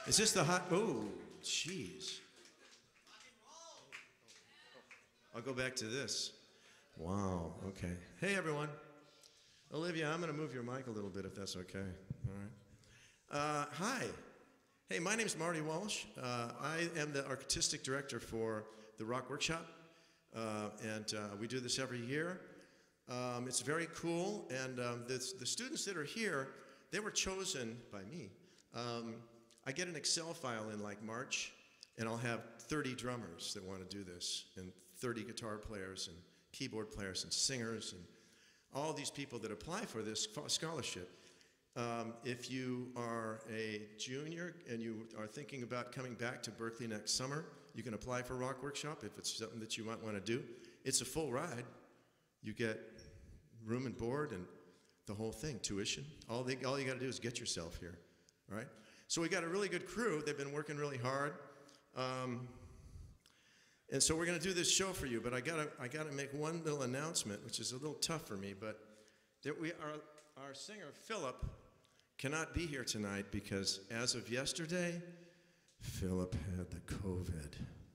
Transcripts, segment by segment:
Is this the hot? Oh, jeez. I'll go back to this. Wow, okay. Hey, everyone. Olivia, I'm going to move your mic a little bit if that's okay. All right. Hi. Hey, my name's Marty Walsh. I am the artistic director for the Rock Workshop, and we do this every year. It's very cool, and the students that are here, they were chosen by me. I get an Excel file in like March, and I'll have 30 drummers that want to do this, and 30 guitar players, and keyboard players, and singers, and all these people that apply for this scholarship. If you are a junior and you are thinking about coming back to Berkeley next summer, you can apply for Rock Workshop if it's something that you might want to do. It's a full ride. You get room and board and the whole thing, tuition. All you got to do is get yourself here, all right? So we got a really good crew. They've been working really hard. And so we're going to do this show for you, but I gotta make one little announcement, which is a little tough for me, but our singer, Philip, cannot be here tonight because as of yesterday, Philip had the COVID.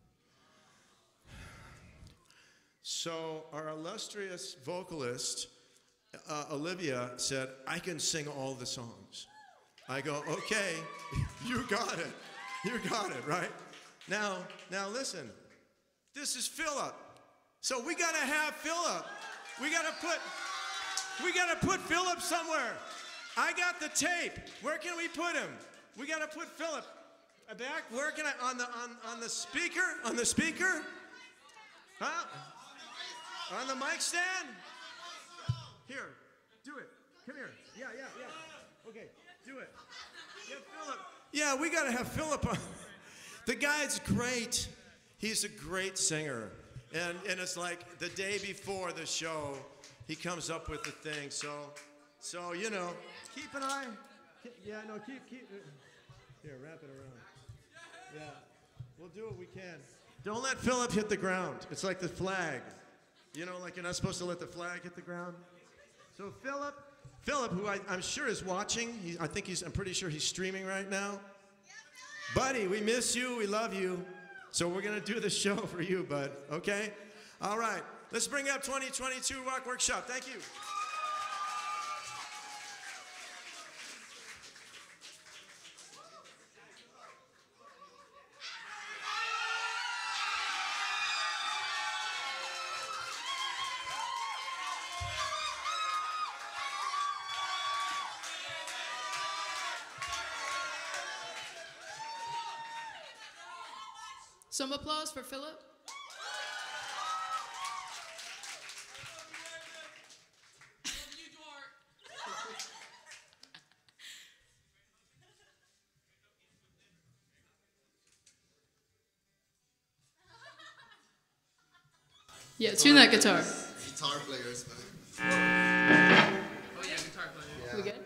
So our illustrious vocalist, Olivia, said, I can sing all the songs. I go, okay, you got it. You got it, right? Now listen, this is Philip. So we gotta have Philip. We gotta put Philip somewhere. I got the tape. Where can we put him? We gotta put Philip back. Where can I? On the speaker? On the speaker? Huh? On the mic stand? Here, do it. Come here. Yeah. Okay, do it. Get Philip. Yeah, we gotta have Philip on. The guy's great. He's a great singer. And it's like the day before the show, he comes up with the thing. So you know, keep an eye. Yeah, no, keep. Here, wrap it around. Yeah, we'll do what we can. Don't let Philip hit the ground. It's like the flag. You know, like you're not supposed to let the flag hit the ground. So Philip, who I'm sure is watching. I'm pretty sure he's streaming right now. Buddy, we miss you. We love you. So we're going to do the show for you, bud. Okay? All right. Let's bring up 2022 Rock Workshop. Thank you. Some applause for Philip. Yeah, tune that guitar. Guitar players, man. Oh yeah, guitar player. Yeah. We good?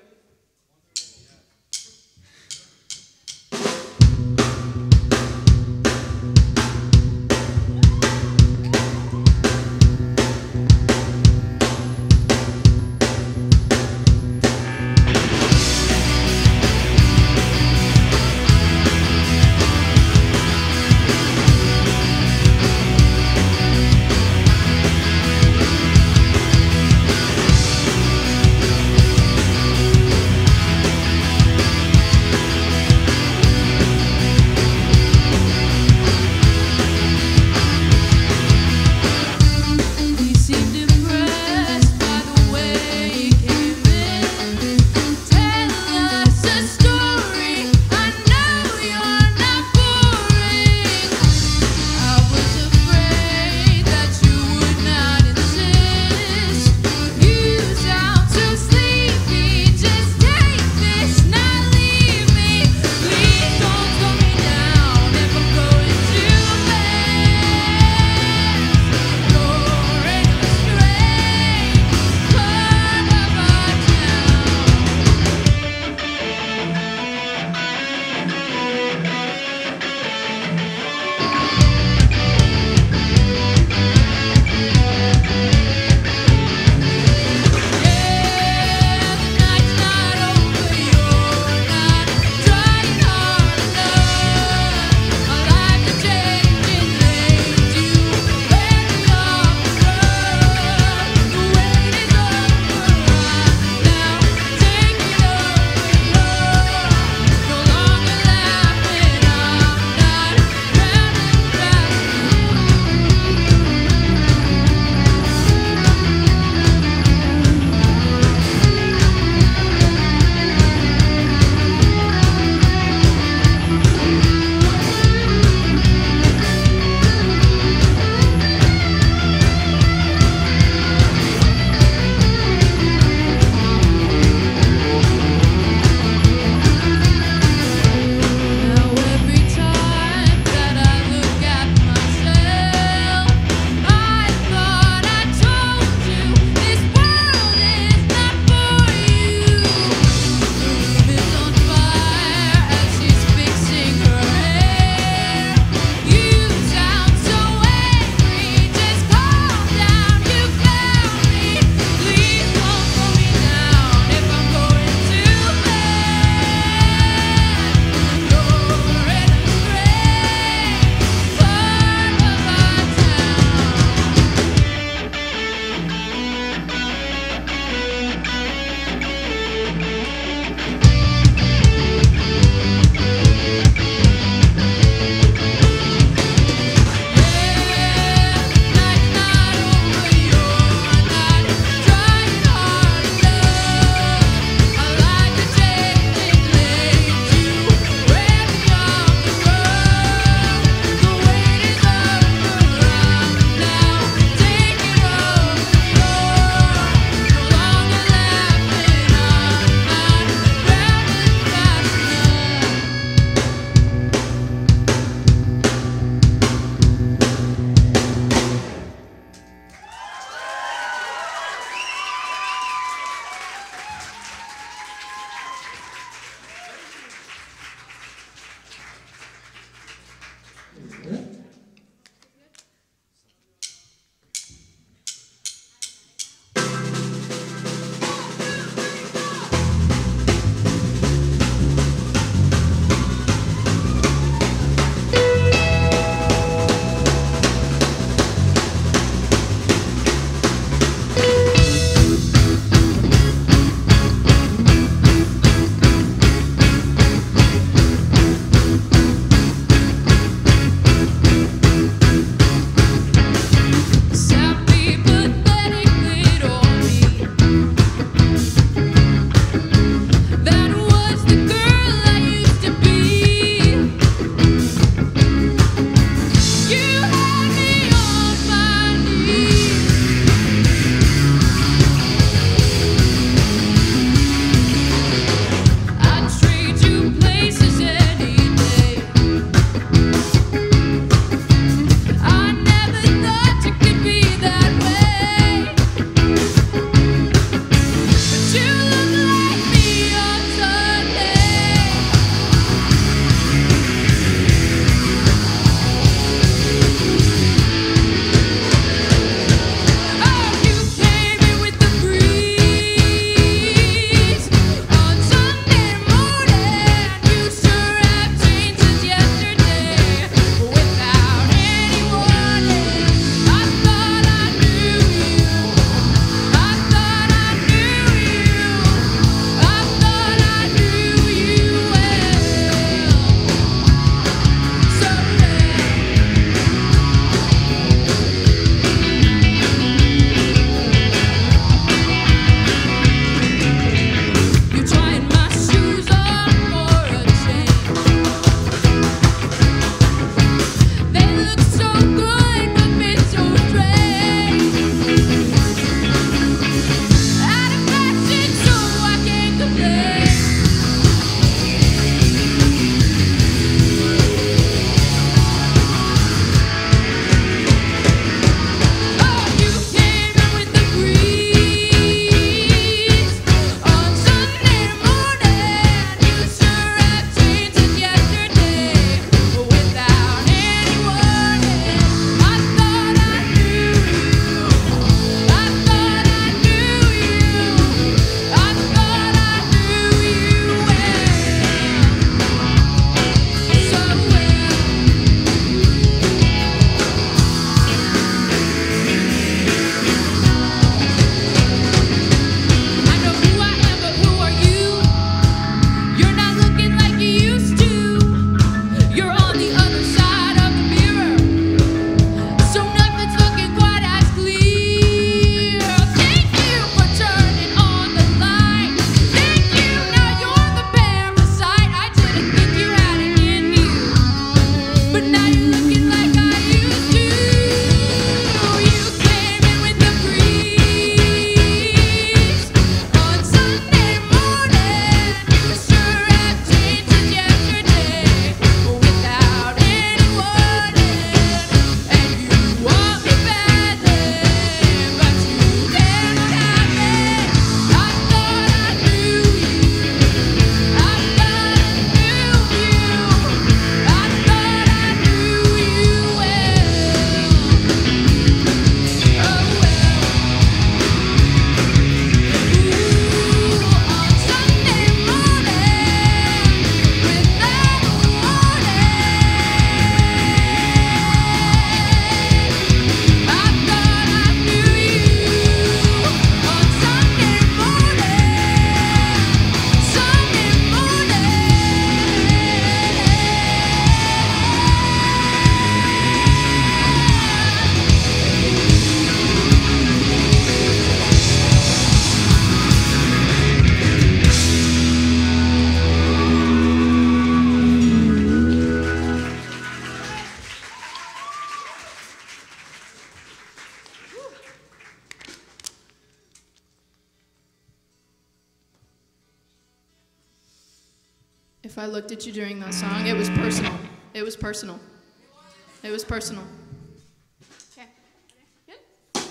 If I looked at you during that song, it was personal. It was personal. It was personal. Okay. Good.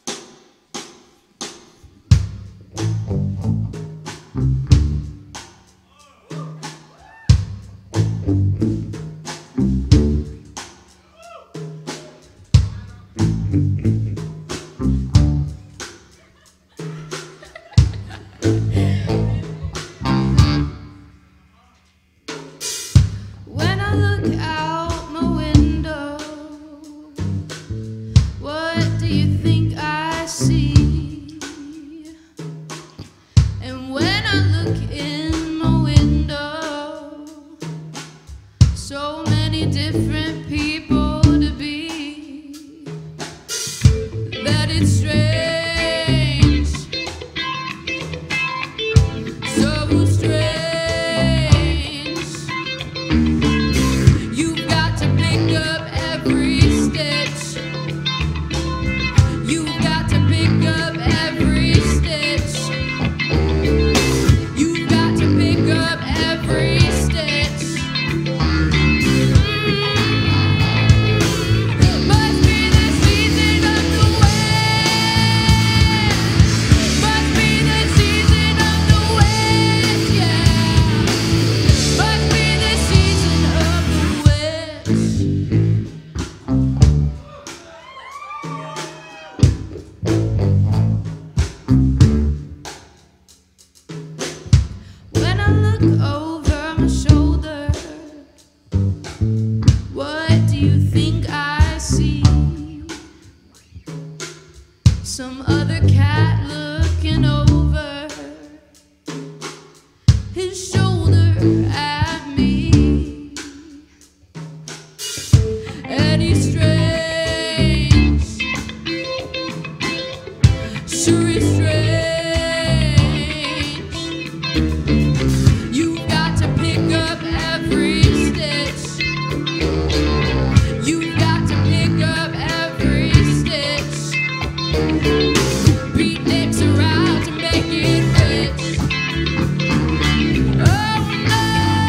When I look out my window, what do you think I see? And when I look in my window, so many different people to be, that it's strange, so strange. You've got to pick up every stitch. You've got to pick up every stitch. You've got to pick up every stitch. Must be the season of the wind. Must be the season of the wind, yeah. Must be the season of the wind. When I look over my shoulder, what do you think I see? Some other cat looking over his shoulder at me. And he's strange, sure he's strange. You've got to pick up every stitch. You've got to pick up every stitch. Beat nicks around to make it rich. Oh no,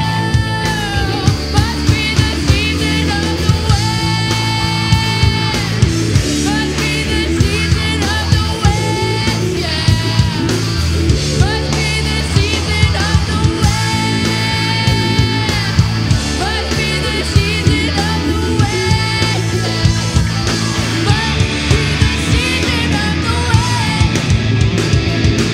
must be the season of the wind. Must be the season of the wind, yeah. Must be the season of the wind. Must be the season of the wind, yeah. Must be the season of the wind.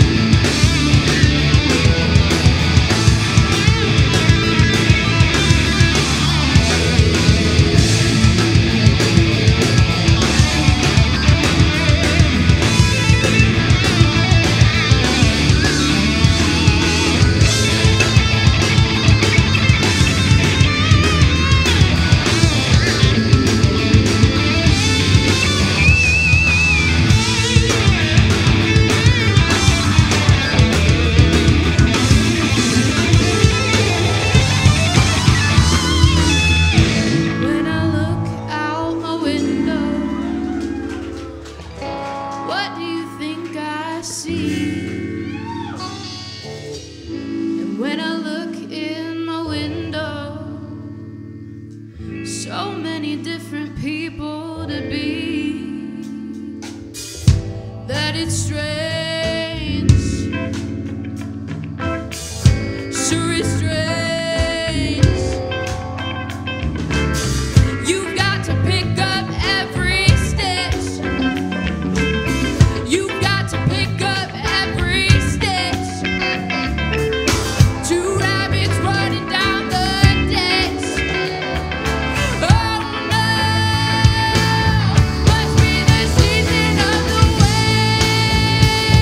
When I look out my window, what do you think I see? And when I look in my window, so many different people to be, that it's strange, sure it's strange. You've got to pick up every stitch. You've got to pick up every stitch. Two rabbits running down the ditch. Oh no, must be the season of the wind.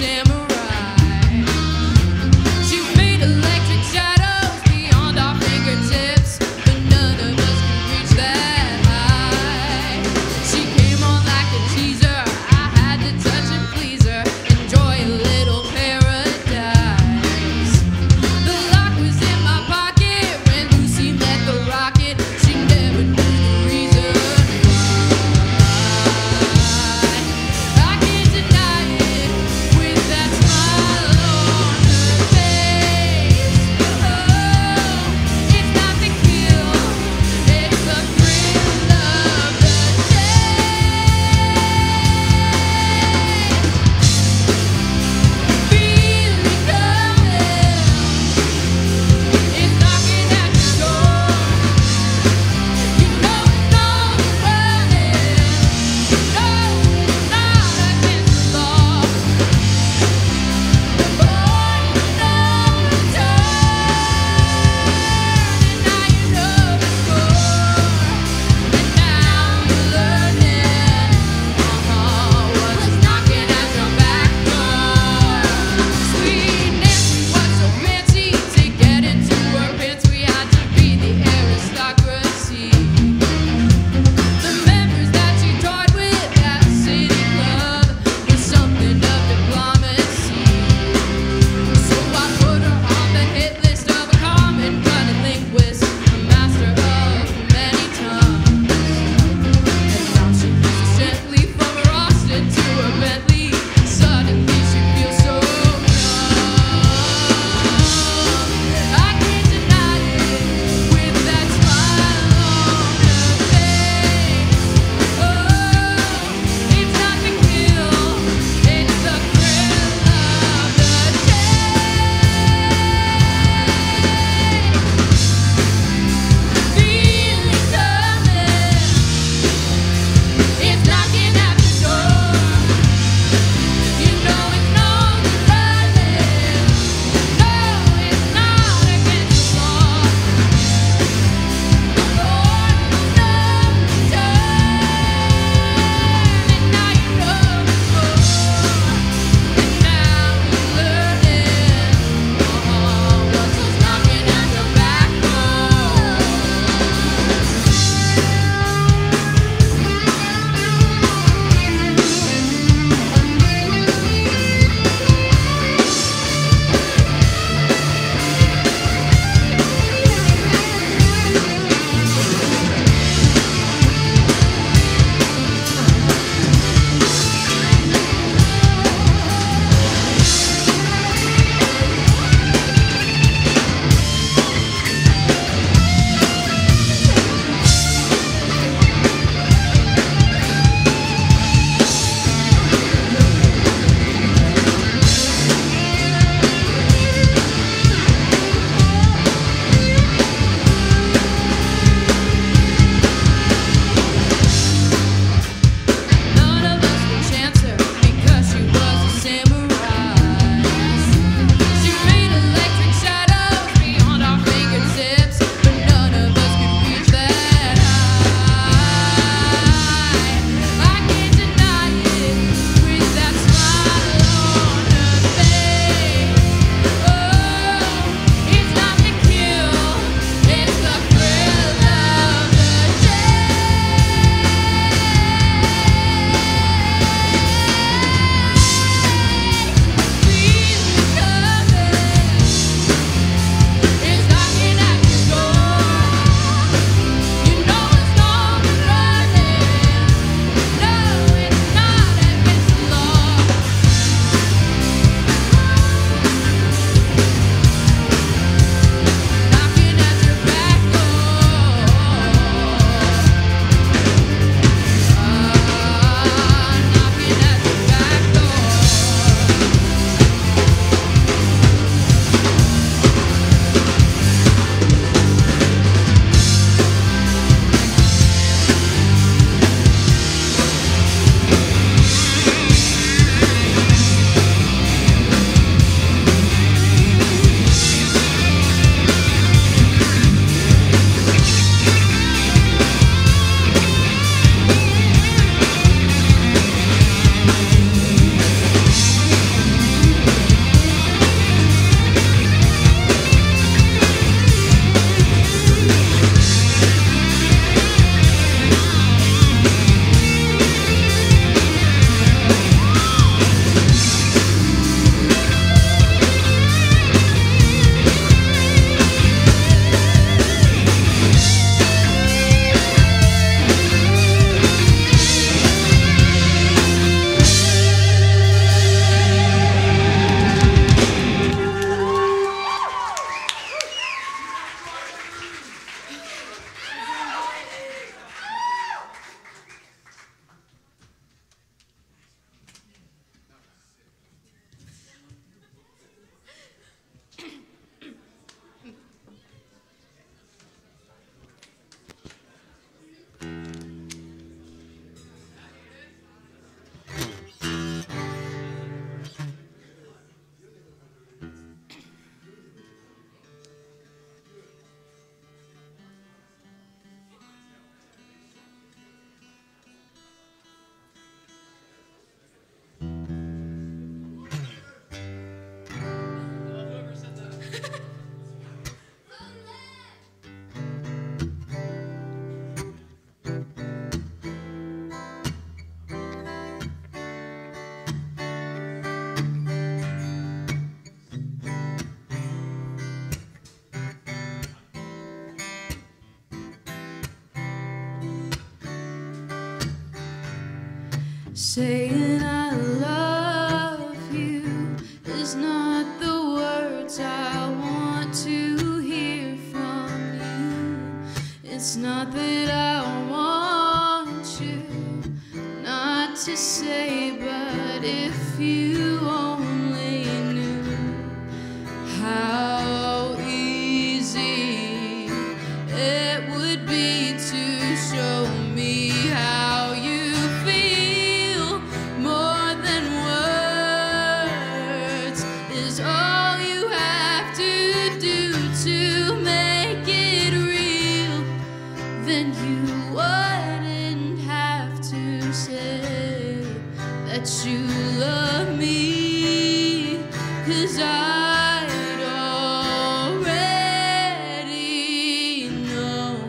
I can't deny it with that Saying I love you is not the words I want to hear from you. It's not that I want you not to say, but if you only knew how easy it would be to show me how you feel. More than words is all you have to do to make it real. Then you wouldn't have to say that you love me, 'cause I'd already know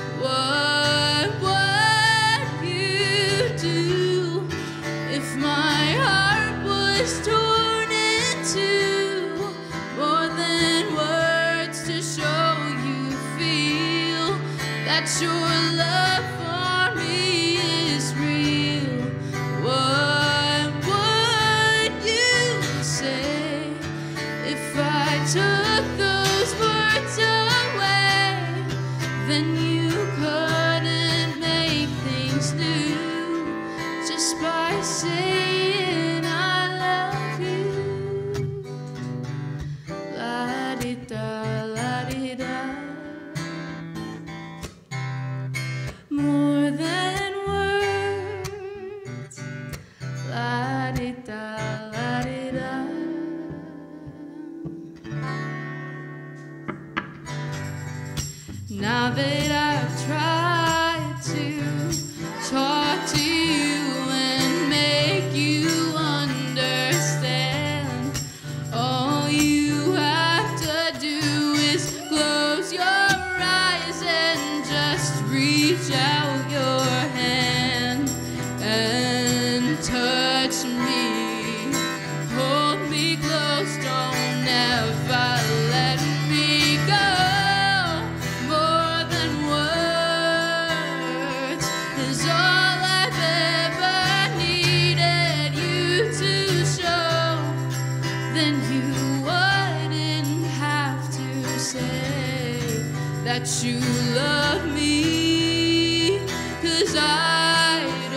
what you do. If my heart was torn in two, more than words to show you feel that your love for me is real. What would you say if I took those words away? Then you couldn't make things new just by saying I love you. La-di-da, la-di-da. More than words. La-di-da, la-di-da. Now that I've tried to talk to you and make you understand, all you have to do is close your eyes and just reach out your hand and touch me. Hold me close, don't ever let me go. More than words is all I've ever needed you to show. Then you wouldn't have to say that you love me, 'cause I'd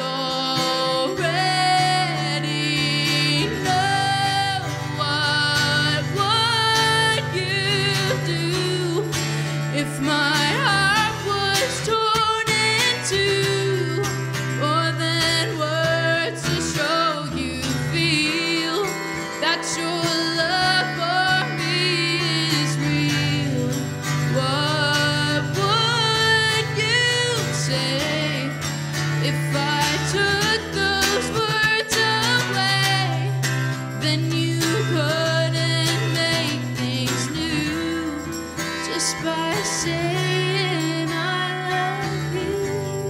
already know. What would you do if my heart was torn in two? More than words to show you feel that your love for me is real. What would you say if I took those words away? Then you couldn't make things new just by saying I love you.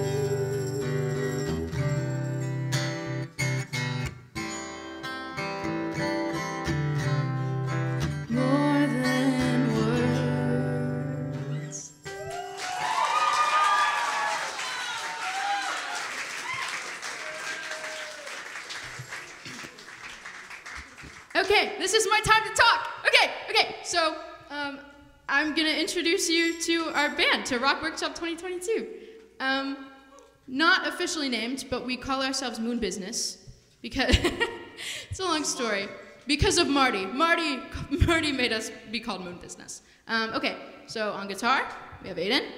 More than words. Okay, this is my time to talk. Okay, so I'm gonna introduce you to our band, to Rock Workshop 2022. Not officially named, but we call ourselves Moon Business because it's a long story. Because of Marty. Marty made us be called Moon Business. Okay, so on guitar we have Aiden.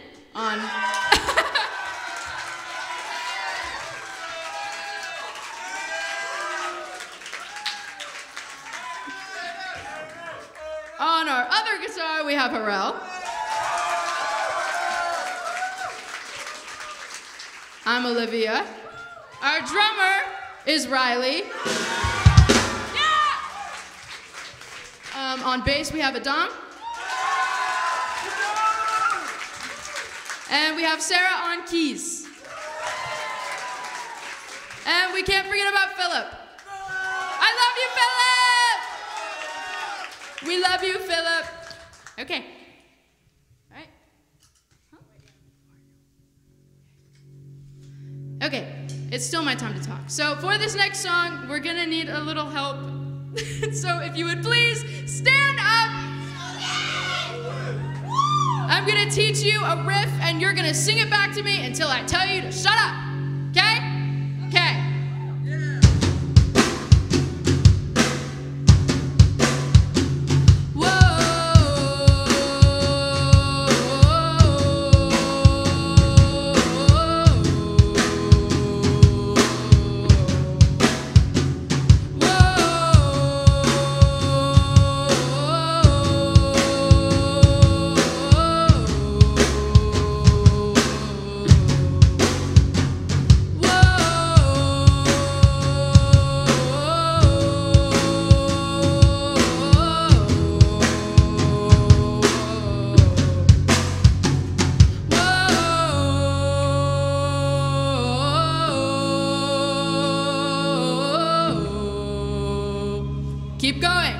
On our other guitar, we have Harrell. I'm Olivia. Our drummer is Riley. Yeah! On bass, we have Adam. And we have Sarah on keys. And we can't forget about Philip. I love you, Philip! We love you, Philip. Okay. All right. Huh? Okay. it's still my time to talk. So for this next song, we're gonna need a little help. So if you would please stand up. I'm gonna teach you a riff and you're gonna sing it back to me until I tell you to shut up. Okay? Okay. Keep going.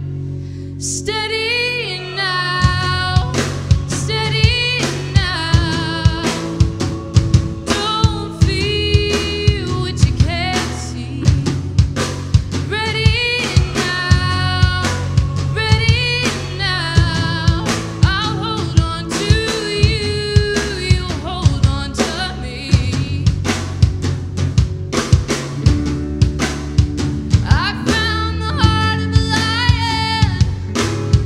Steady now, steady now. Don't feel what you can't see. Ready now, I'll hold on to you, you'll hold on to me. I found the heart of a lion.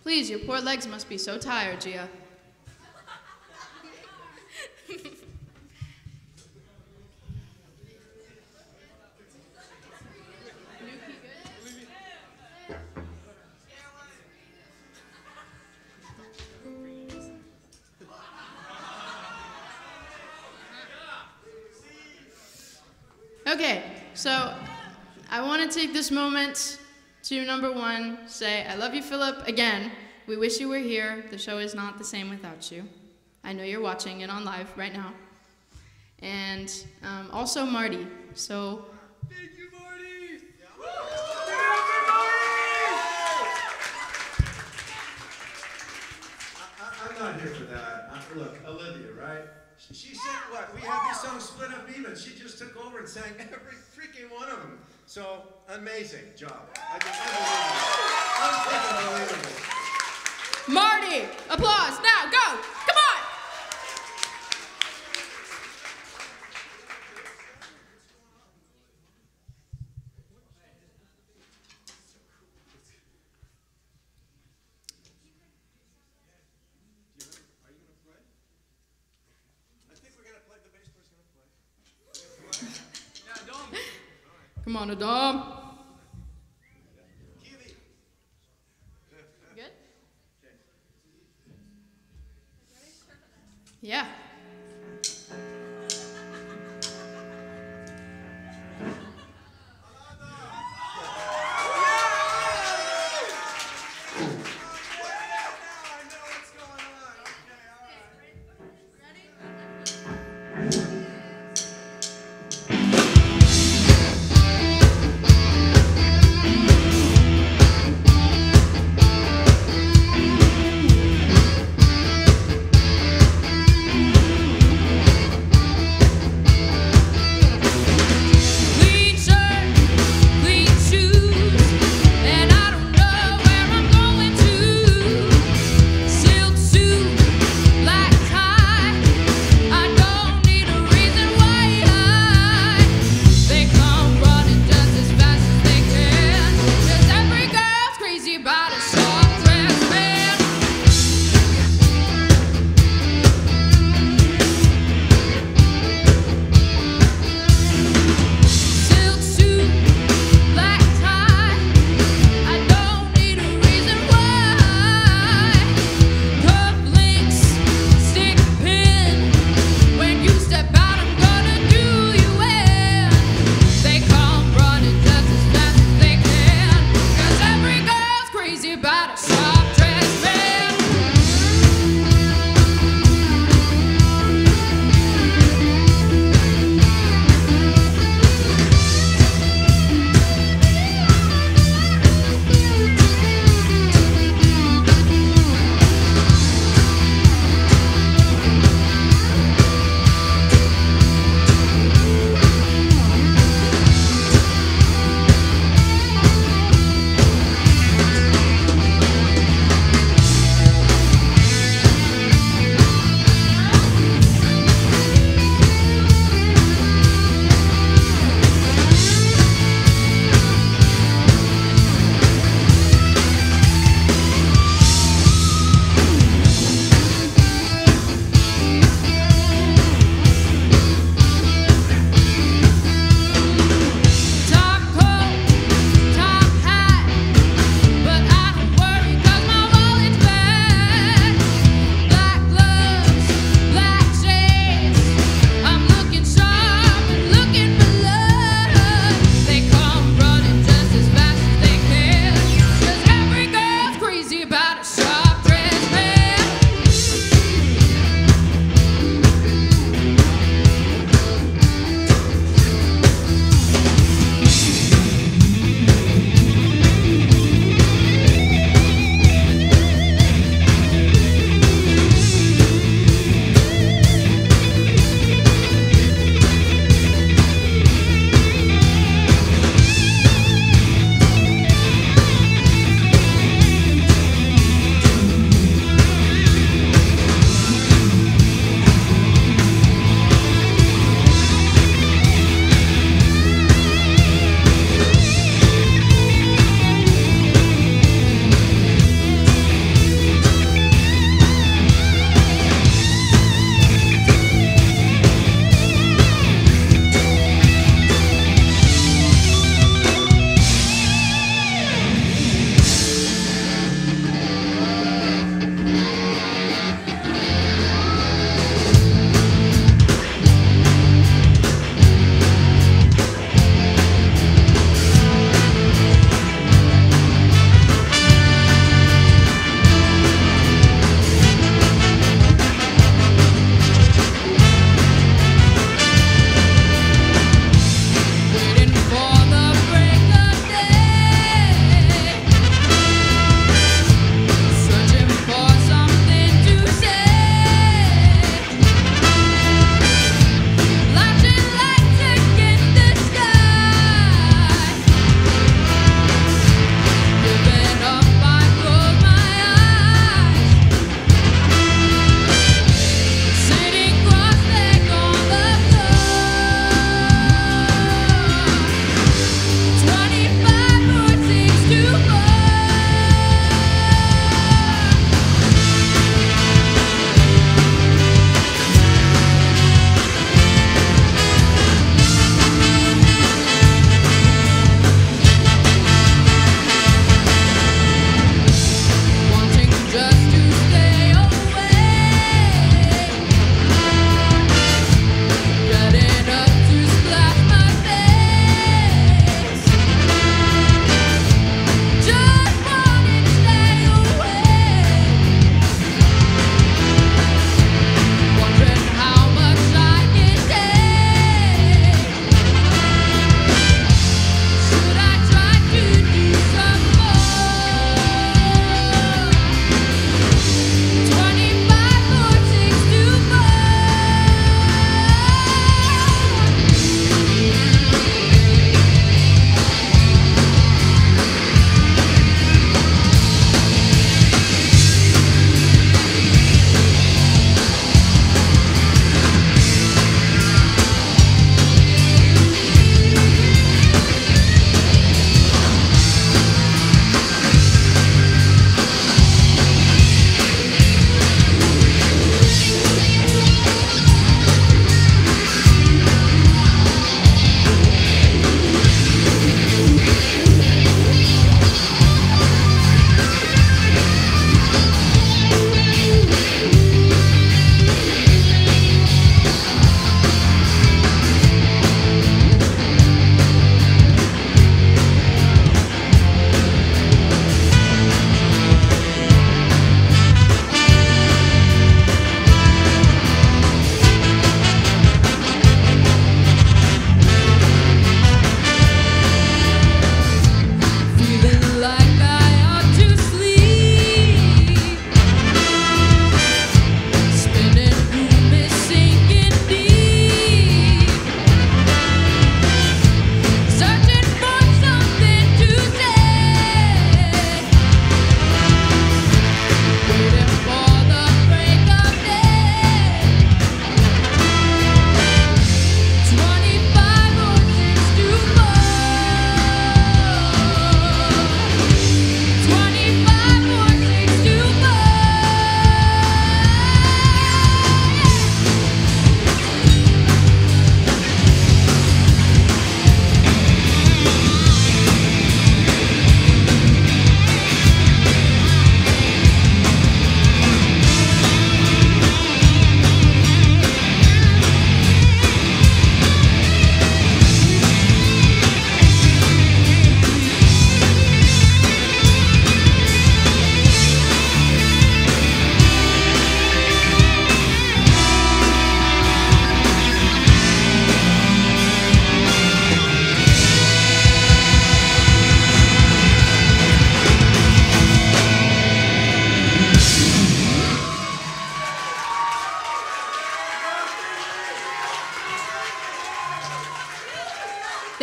Please, your poor legs must be so tired, Gia. Okay, so I want to take this moment to number one, say, I love you, Philip, again. We wish you were here. The show is not the same without you. I know you're watching it on live right now. And also Marty. So, Thank you, Marty! I'm not here for that. Look, Olivia, right? She said what? We have these songs split up even. She just took over and sang every freaking one of them. So, amazing job. Unbelievable. Marty! Applause, now, go! Come on! Come on, Adam. Good? Yeah.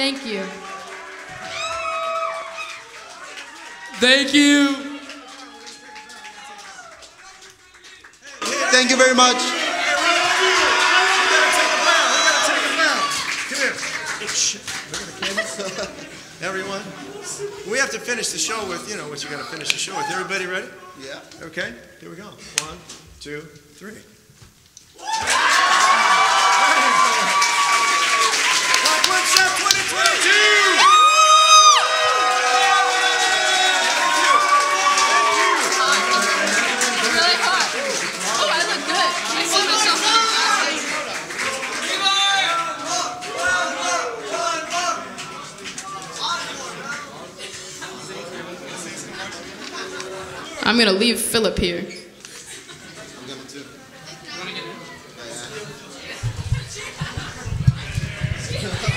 Thank you. Thank you. Thank you very much. We gotta take a bow. Come here. Shh. Look at the camera. Everyone. We have to finish the show with, you know what you gotta finish the show with. Everybody ready? Yeah. Okay, here we go. 1, 2, 3. Rock Workshop 2022! Really hot. Oh, I look good. I see myself in the glass. I'm gonna leave Philip here. I'm gonna too. Yeah.